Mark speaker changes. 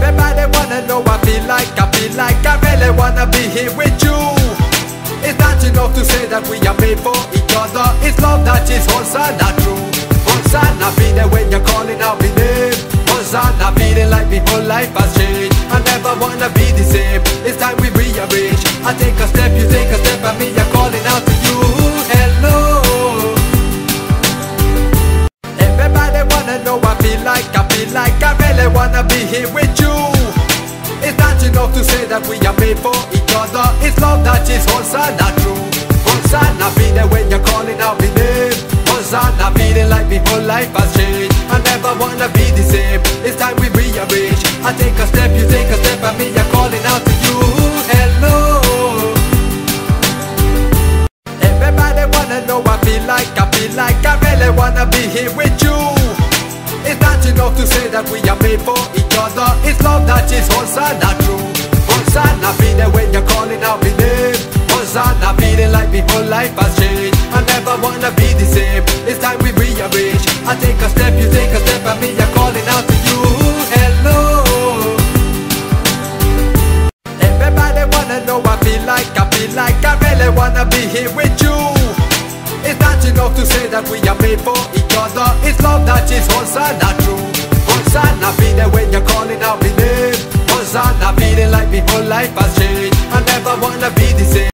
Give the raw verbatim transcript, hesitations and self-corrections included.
Speaker 1: Everybody wanna know I feel like, I feel like I really wanna be here with you. It's not enough to say that we are made for each other. It's love that is also not true. Once I'm not be there when you're calling out my name. Once I'm not feeling like my whole life has changed. I never wanna be the same. It's time we rearrange. I take a step, you take a step, and me I'm calling out to you. Hello. Everybody wanna know I feel like, I feel like I really wanna be here with you. It's not enough to say that we are made for each other. It's love that is also not true. Once I'm not be there when you're calling out my name. Once I'm not feeling like my whole life has changed. I never wanna be the same. It's time we rearrange. I take a step, you take a step, and me I'm calling out to you. Hello. Everybody wanna know I feel like, I feel like I really wanna be here with you. It's not enough to say that we are made for each other. It's love that is also not true. Once I'm not be there when you're calling out my name. Once I'm not feeling like my whole life has changed. I never wanna be the same. It's time we rearrange. I take a step, you take a step, and me I'm calling out to you. Hello. Everybody wanna know I feel like, I feel like I really wanna be here with you. It's not enough to say that we are made for each other. It's love that is also not